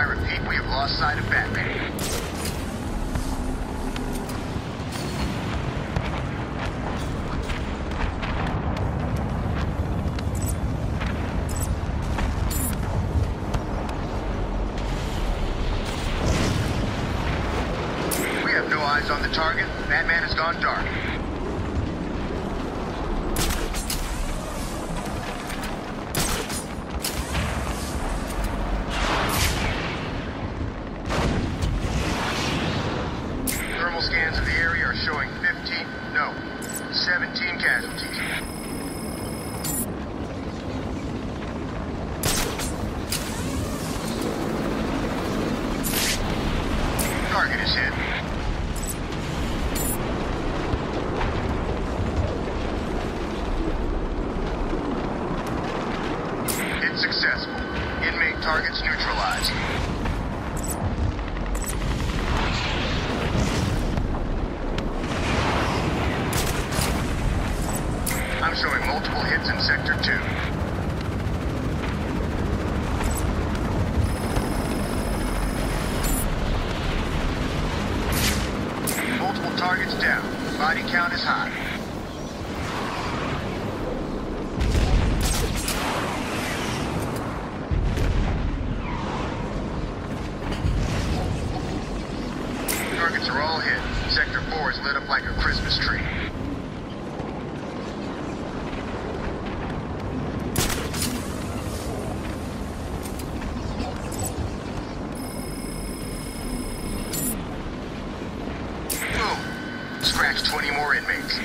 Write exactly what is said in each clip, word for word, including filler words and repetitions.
repeat, we have lost sight of Batman. We have no eyes on the target. Batman has gone dark. Scans of the area are showing fifteen, no, seventeen casualties. Target is hit. It's successful. Inmate targets neutralized. I'm showing multiple hits in Sector two. Multiple targets down. Body count is high. Targets are all hit. Sector four is lit up like a Christmas tree. Scratch twenty more inmates.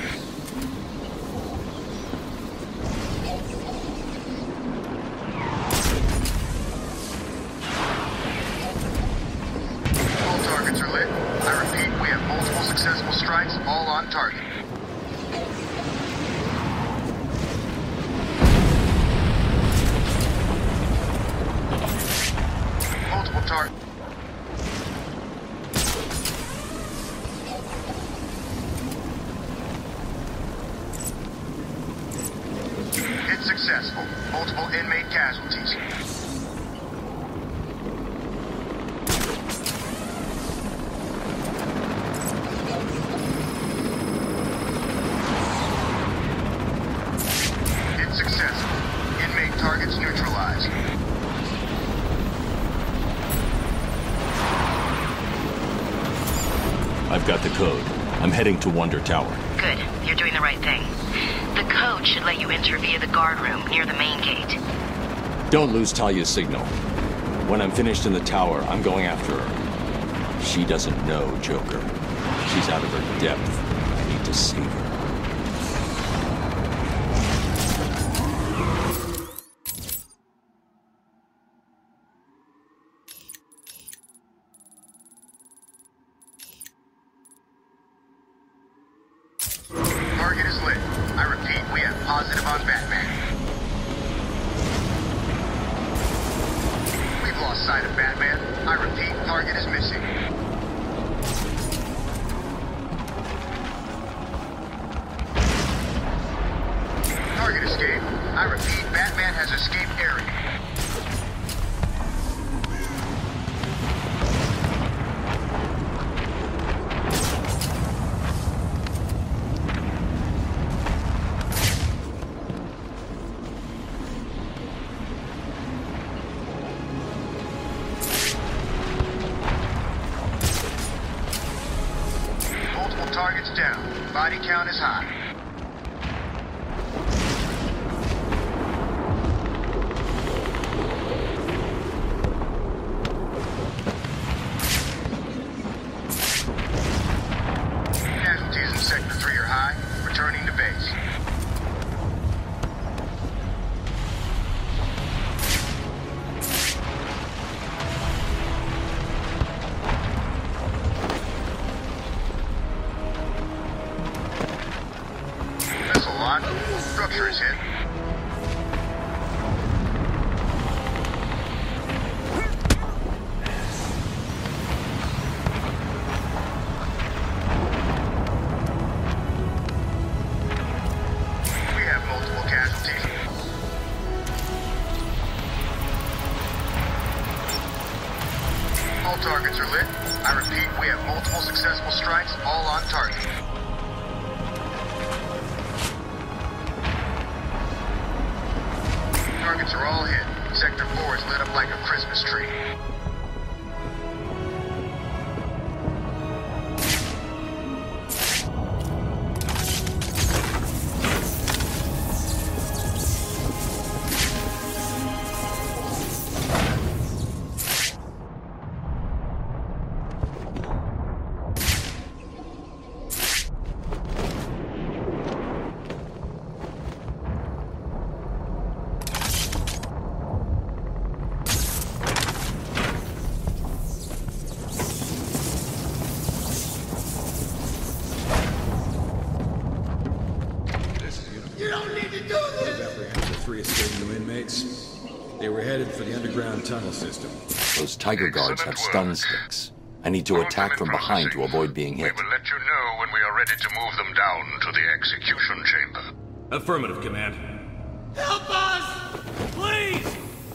All targets are lit. I repeat, we have multiple successful strikes, all on target. Multiple targets. It's successful. Multiple inmate casualties. It's successful. Inmate targets neutralized. I've got the code. I'm heading to Wonder Tower. Good. You're doing the right thing. The code should let you enter via the guard room near the main gate. Don't lose Talia's signal. When I'm finished in the tower, I'm going after her. She doesn't know Joker. She's out of her depth. I need to save her. Target is lit. I repeat, we have positive on Batman. We've lost sight of Batman. I repeat, target is missing. Target escaped. I repeat, Batman has escaped area. Targets down. Body count is high. Casualties in Sector three are high. Returning to base. Structure is hit. We have multiple casualties. All targets are lit. I repeat, we have multiple successful strikes, all on target. Targets are all hit. Sector four is lit up like a Christmas tree. Tunnel system. Those Tiger guards have stun sticks. I need to attack from behind to avoid being hit. We will let you know when we are ready to move them down to the execution chamber. Affirmative, Command. Help us! Please!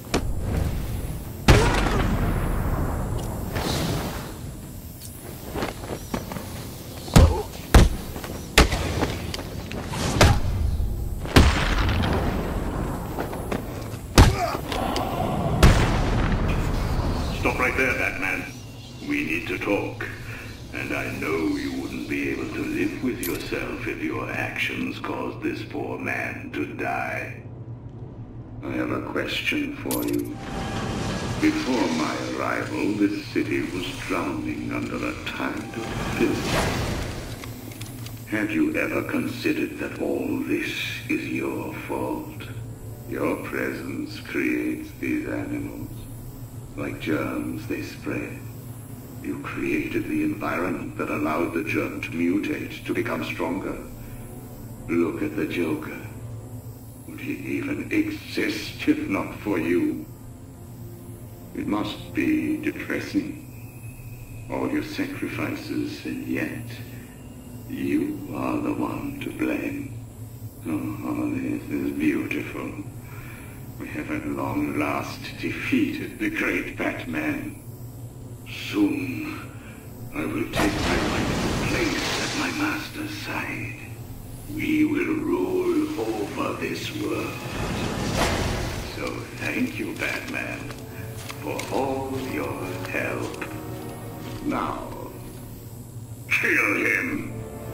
Stop right there, Batman. We need to talk. And I know you wouldn't be able to live with yourself if your actions caused this poor man to die. I have a question for you. Before my arrival, this city was drowning under a tide of filth. Have you ever considered that all this is your fault? Your presence creates these animals. Like germs, they spread. You created the environment that allowed the germ to mutate, to become stronger. Look at the Joker. Would he even exist if not for you? It must be depressing. All your sacrifices, and yet you are the one to blame. Oh, this is beautiful. We have at long last defeated the great Batman. Soon, I will take my rightful place at my master's side. We will rule over this world. So thank you, Batman, for all your help. Now, kill him.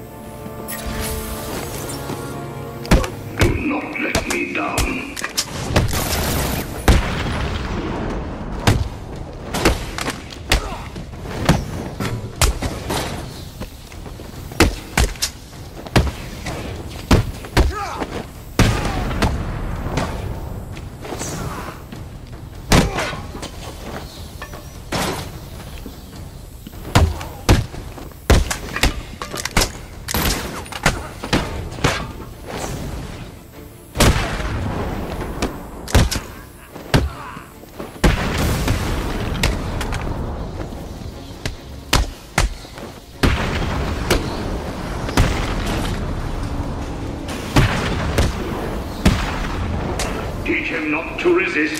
Do not let me down. Teach him not to resist.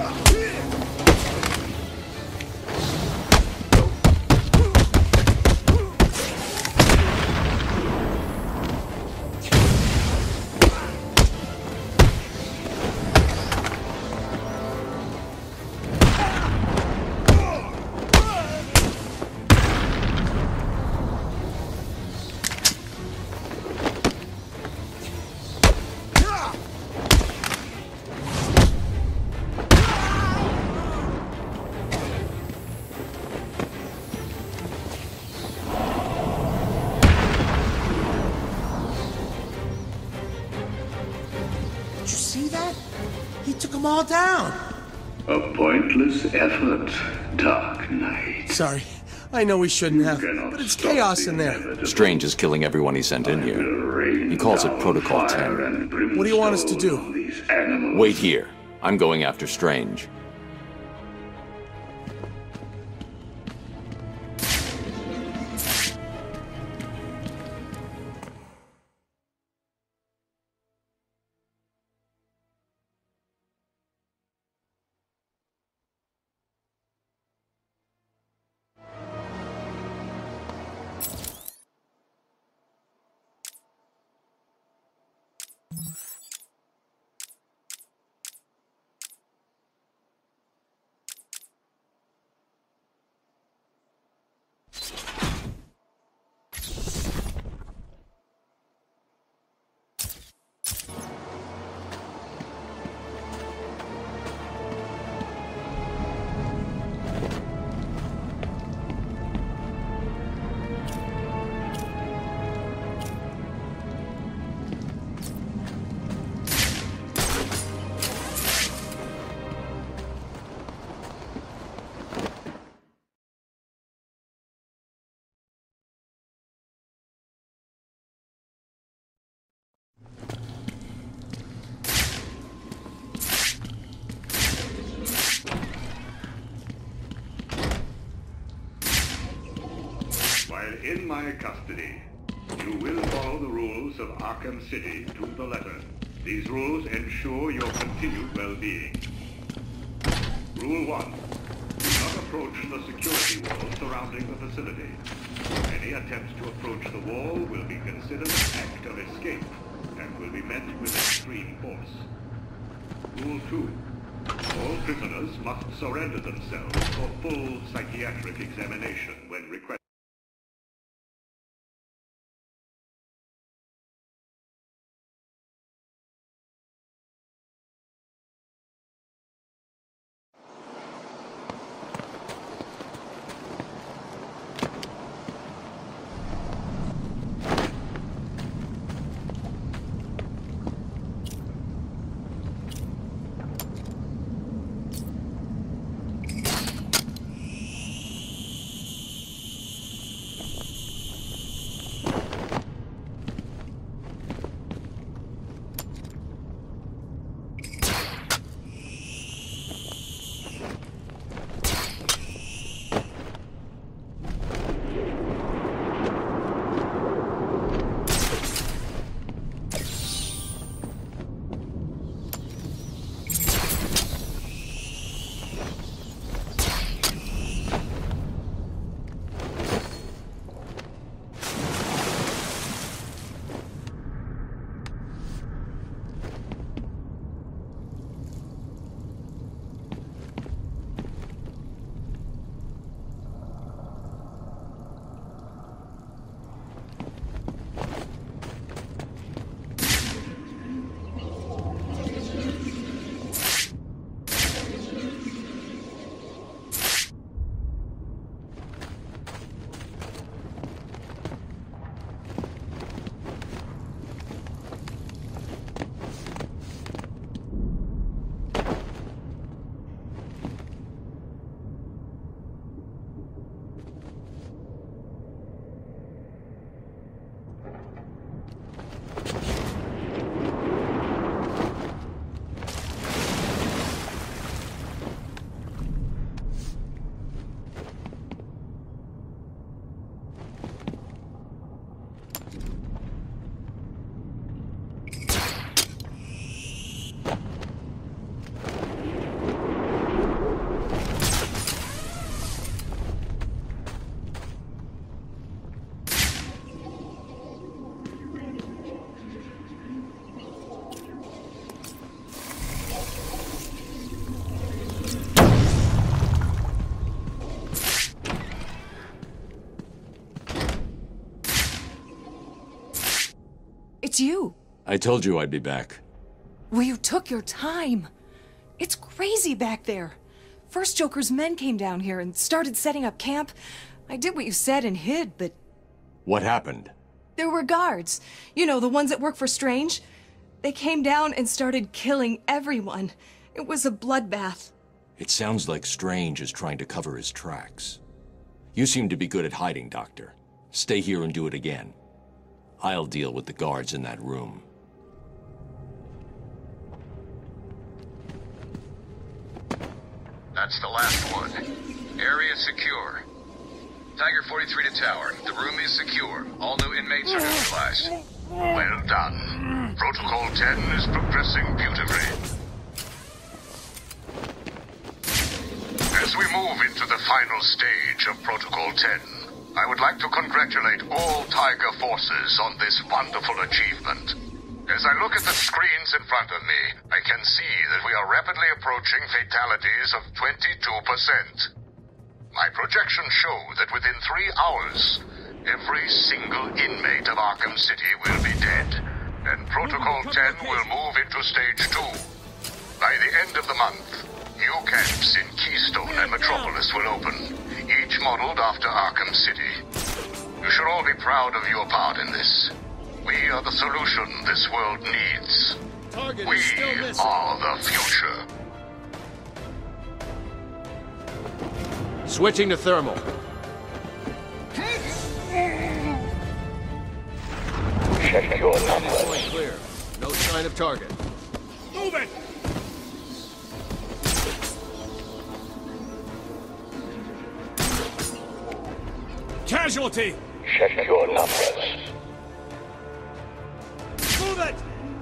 them all down. A pointless effort, Dark Knight. Sorry. I know we shouldn't have, but it's chaos in there. Strange is killing everyone he sent in here. He calls it Protocol ten. What do you want us to do? Wait here. I'm going after Strange. while in my custody. You will follow the rules of Arkham City to the letter. These rules ensure your continued well-being. Rule one. Do not approach the security wall surrounding the facility. Any attempts to approach the wall will be considered an act of escape and will be met with extreme force. Rule two. All prisoners must surrender themselves for full psychiatric examination when requested. It's you. I told you I'd be back. Well, you took your time. It's crazy back there. First Joker's men came down here and started setting up camp. I did what you said and hid, but... What happened? There were guards. You know, the ones that work for Strange. They came down and started killing everyone. It was a bloodbath. It sounds like Strange is trying to cover his tracks. You seem to be good at hiding, Doctor. Stay here and do it again. I'll deal with the guards in that room. That's the last one. Area secure. Tiger forty-three to tower. The room is secure. All new inmates are neutralized. Well done. Protocol ten is progressing beautifully. As we move into the final stage of Protocol ten, I would like to congratulate all Tiger forces on this wonderful achievement. As I look at the screens in front of me, I can see that we are rapidly approaching fatalities of twenty-two percent. My projections show that within three hours, every single inmate of Arkham City will be dead, and Protocol ten will move into Stage two. By the end of the month, new camps in Keystone and Metropolis will open, each modeled after Arkham City. You should all be proud of your part in this. We are the solution this world needs. Target We is still missing. are the future. Switching to thermal. Check your numbers. Point clear. No sign of target. Move it! Casualty! Check your numbers. Move it!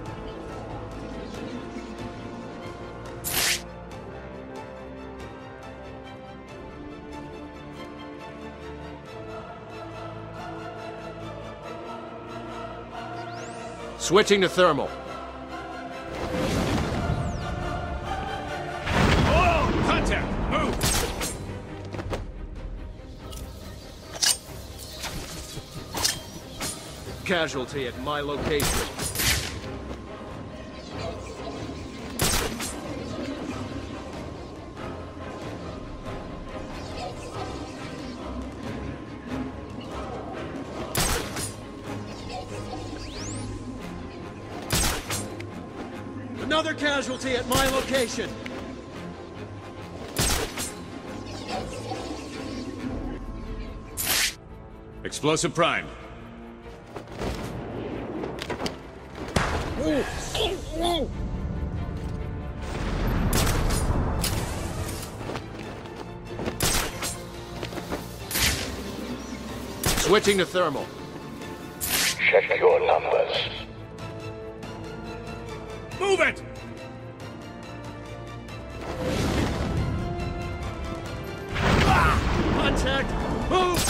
Switching to thermal. Oh! Contact! Move! Casualty at my location. Another casualty at my location. Explosive prime. Switching to thermal. Check your numbers. Move it! Ah! Contact! Move!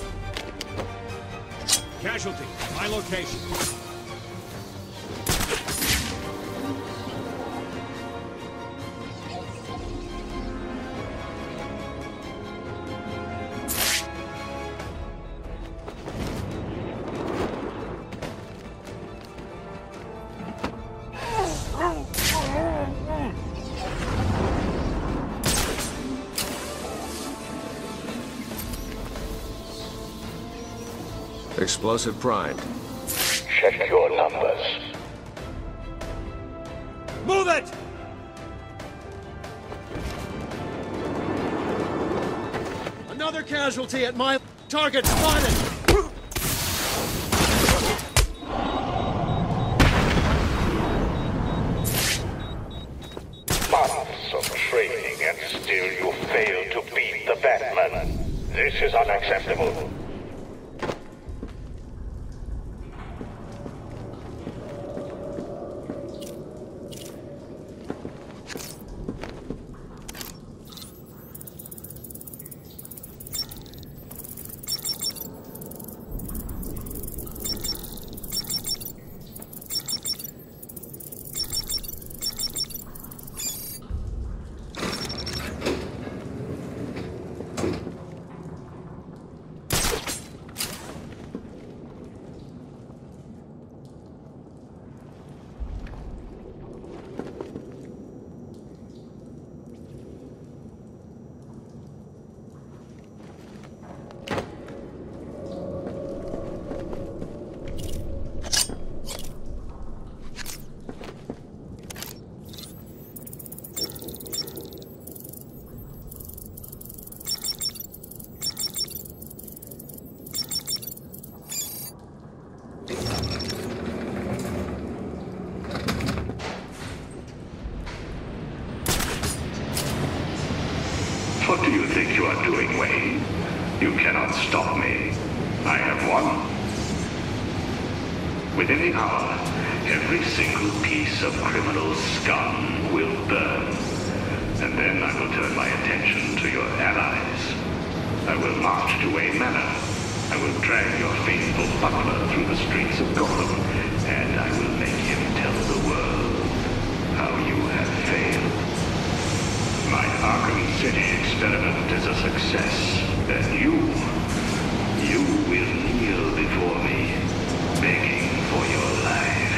Casualty, my location. Explosive primed. Check your numbers. Move it! Another casualty at my target spotted! Months of training and still you fail to beat the Batman. This is unacceptable. What do you think you are doing, Wayne? You cannot stop me. I have won. Within the hour, every single piece of criminal scum will burn. And then I will turn my attention to your allies. I will march to Wayne Manor. I will drag your faithful butler through the streets of Gotham, and I will make him tell the world how you have failed. My Arkham City experiment is a success, and you, you will kneel before me, begging for your life.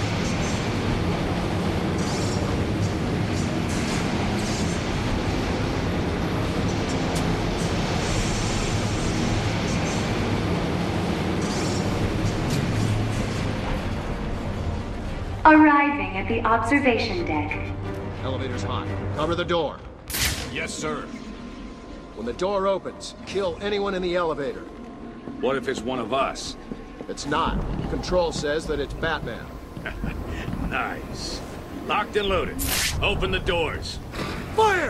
Arriving at the observation deck. Elevator's hot. Cover the door. Yes, sir. When the door opens, kill anyone in the elevator. What if it's one of us? It's not. Control says that it's Batman. Nice. Locked and loaded. Open the doors. Fire!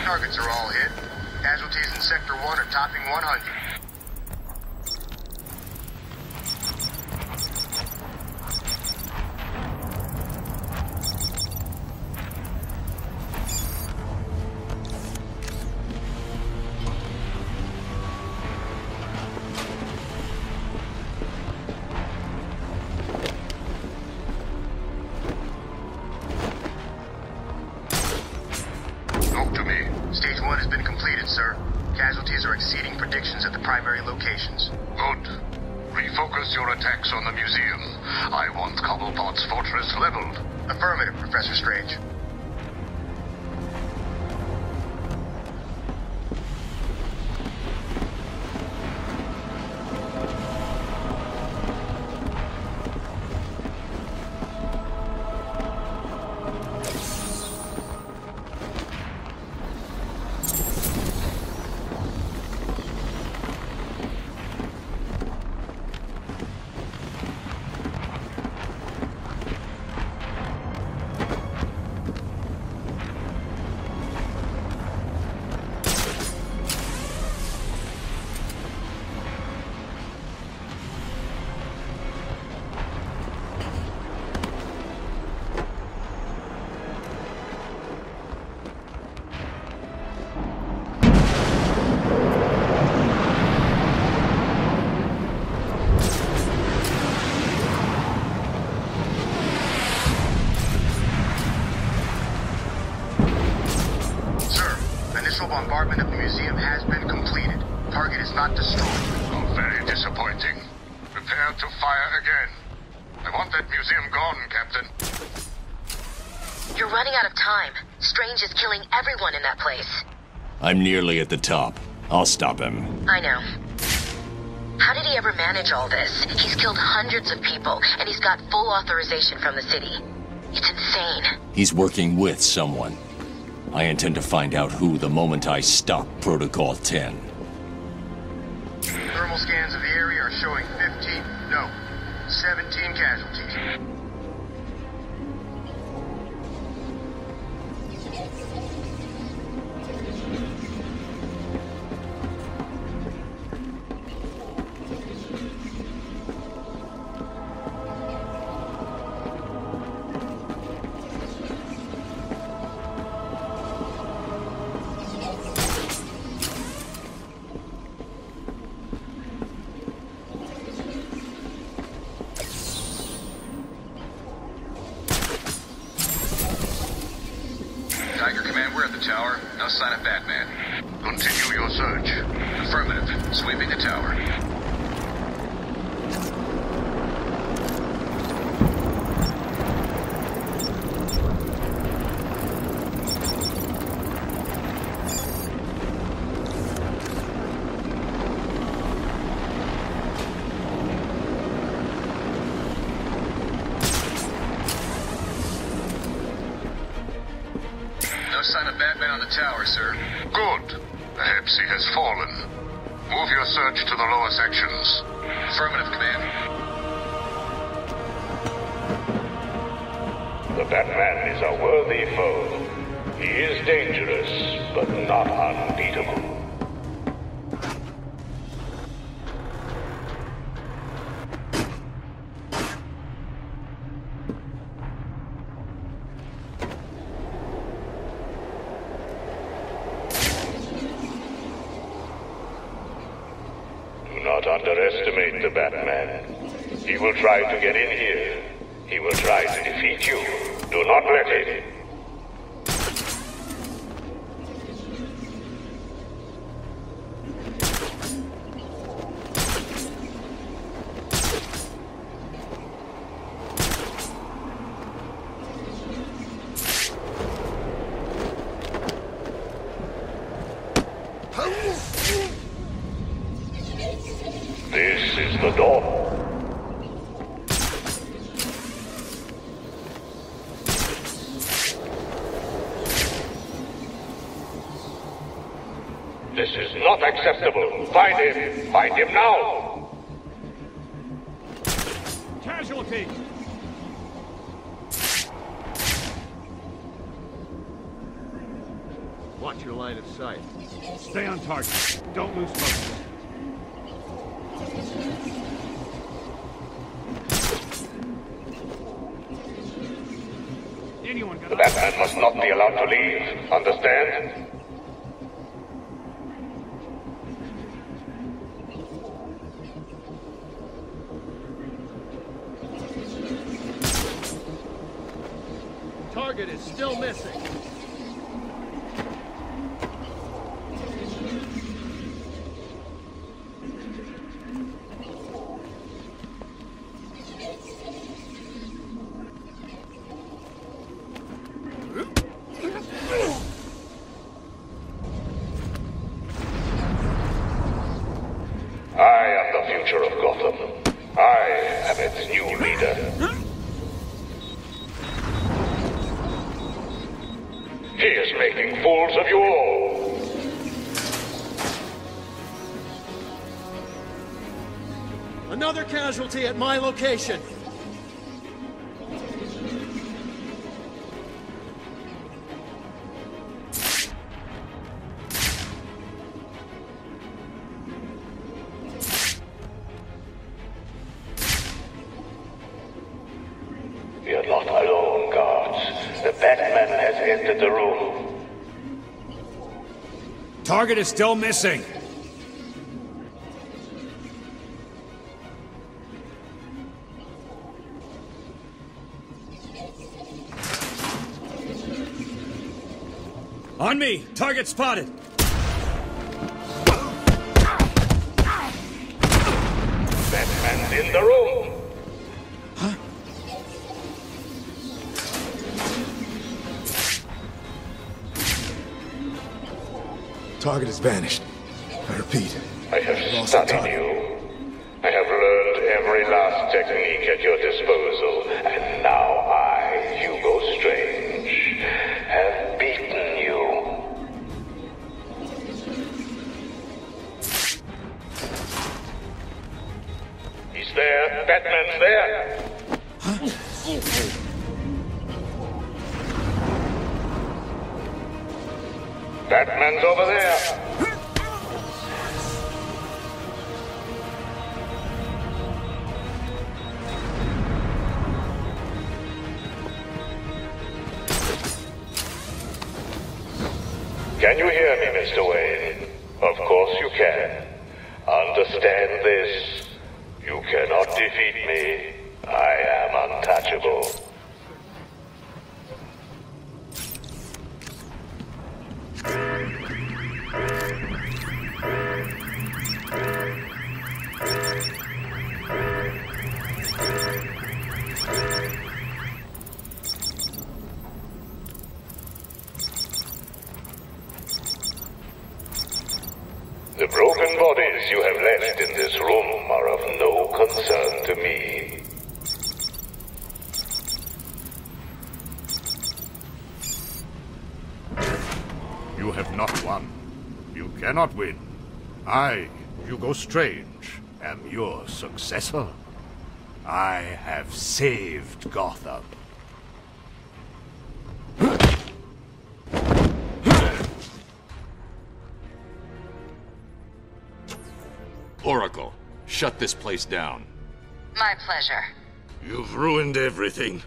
Targets are all hit. Casualties in Sector one are topping one hundred. Stage one has been completed, sir. Casualties are exceeding predictions at the primary locations. Good. Refocus your attacks on the museum. I want Cobblepot's fortress leveled. Affirmative, Professor Strange. Bombardment of the museum has been completed. Target is not destroyed. Oh, very disappointing. Prepare to fire again. I want that museum gone, Captain. You're running out of time. Strange is killing everyone in that place. I'm nearly at the top. I'll stop him. I know. How did he ever manage all this? He's killed hundreds of people, and he's got full authorization from the city. It's insane. He's working with someone. I intend to find out who the moment I stop Protocol ten. Thermal scans of the area are showing fifteen, no, seventeen casualties. Tiger Command, we're at the tower. No sign of Batman. Continue your search. Affirmative. Sweeping the tower. No sign of Batman on the tower, sir. Good. Perhaps he has fallen. Move your search to the lower sections. Affirmative, Command. The Batman is a worthy foe. He is dangerous, but not unbeatable. Do not underestimate the Batman. He will try to get in here. He will try to defeat you. Do not let him. This is the door. This is not acceptable. Find him. Find him now. Casualty! Watch your line of sight. Stay on target. Don't lose focus. Anyone got The Batman must not be allowed to leave. Understand? Target is still missing. I am the future of Gotham. I am its new leader. He is making fools of you all. Another casualty at my location. We are not alone, guards. The Batman has entered the room. Target is still missing. On me! Target spotted! Batman's in the room. Huh? Target has vanished. I repeat. I have studied you. I have learned every last technique at your disposal, and now I, Hugo Strange, have beaten you. He's there. Batman's there. Huh? Batman's over there. Can you hear me, Mister Wayne? Of course you can. Understand this. You cannot defeat me. I am untouchable. The broken bodies you have left in this room are of no concern to me. You have not won. You cannot win. I, Hugo Strange, am your successor. I have saved Gotham. Oracle, shut this place down. My pleasure. You've ruined everything.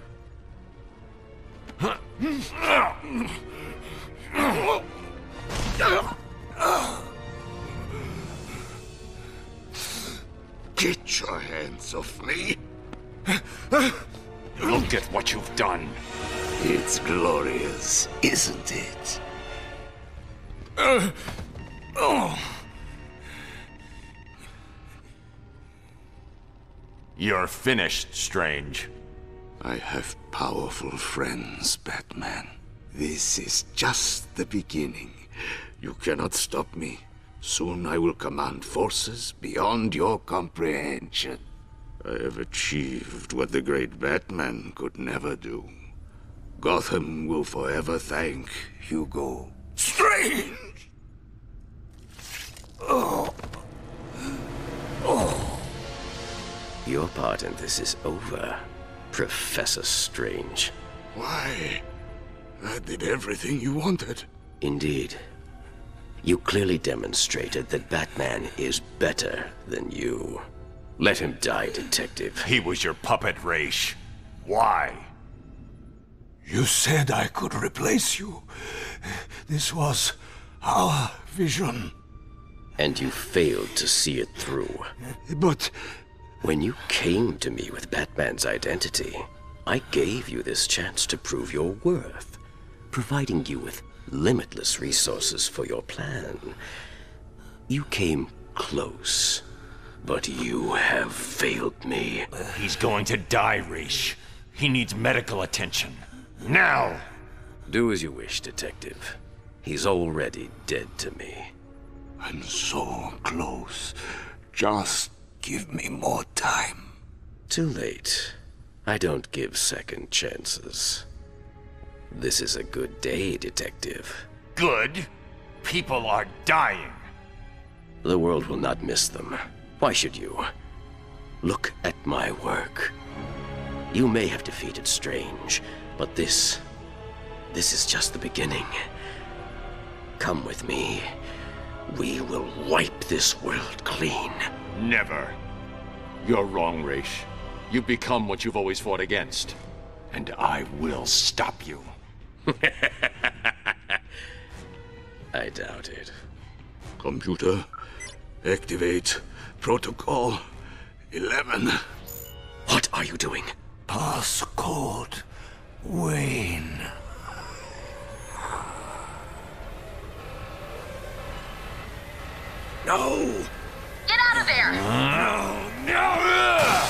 Get your hands off me. Look at what you've done. It's glorious, isn't it? Uh, oh. You're finished, Strange. I have powerful friends, Batman. This is just the beginning. You cannot stop me. Soon I will command forces beyond your comprehension. I have achieved what the great Batman could never do. Gotham will forever thank Hugo Strange! Oh. Oh. Your part in this is over, Professor Strange. Why? I did everything you wanted. Indeed. You clearly demonstrated that Batman is better than you. Let him die, Detective. He was your puppet, Raish. Why? You said I could replace you. This was our vision. And you failed to see it through. But... when you came to me with Batman's identity, I gave you this chance to prove your worth, providing you with limitless resources for your plan. You came close, but you have failed me. He's going to die, Raish. He needs medical attention. Now! Do as you wish, Detective. He's already dead to me. I'm so close. Just give me more time. Too late. I don't give second chances. This is a good day, Detective. Good? People are dying. The world will not miss them. Why should you? Look at my work. You may have defeated Strange, but this... this is just the beginning. Come with me. We will wipe this world clean. Never. You're wrong, Raish. You've become what you've always fought against. And I will stop you. I doubt it. Computer, activate protocol eleven. What are you doing? Passcode Wayne. No! Get out of there! No! No!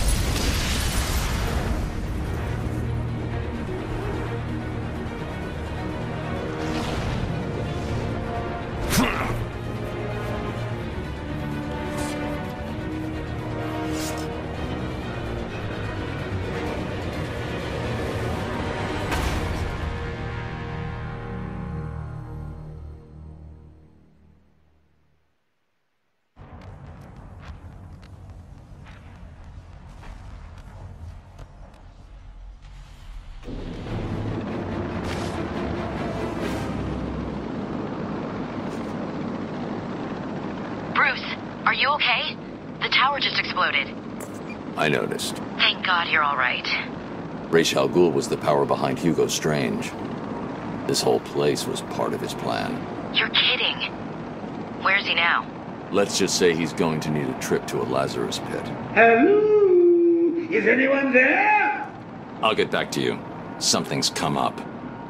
Are you okay? The tower just exploded. I noticed. Thank God you're all right. Ra's al Ghul was the power behind Hugo Strange. This whole place was part of his plan. You're kidding. Where's he now? Let's just say he's going to need a trip to a Lazarus pit. Hello? Is anyone there? I'll get back to you. Something's come up.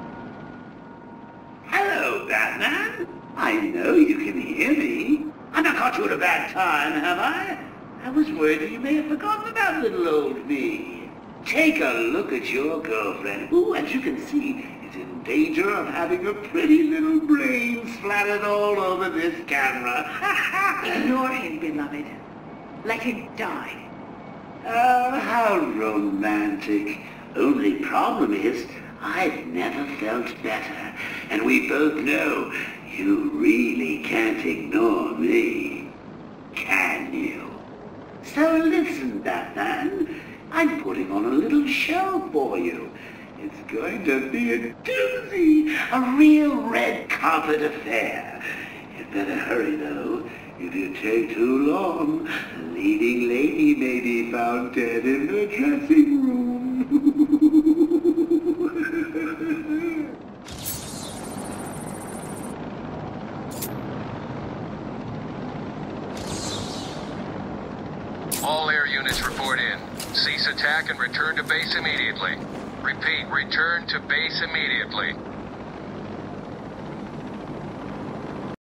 Hello, Batman. I know you can hear me. I've not caught you at a bad time, have I? I was worried that you may have forgotten about little old me. Take a look at your girlfriend, who, as you can see, is in danger of having her pretty little brain splattered all over this camera. Ignore him, beloved. Let him die. Oh, how romantic. Only problem is, I've never felt better, and we both know you really can't ignore me, can you? So listen, Batman, I'm putting on a little show for you. It's going to be a doozy, a real red carpet affair. You'd better hurry, though. If you take too long, the leading lady may be found dead in her dressing room. All air units report in. Cease attack and return to base immediately. Repeat, return to base immediately.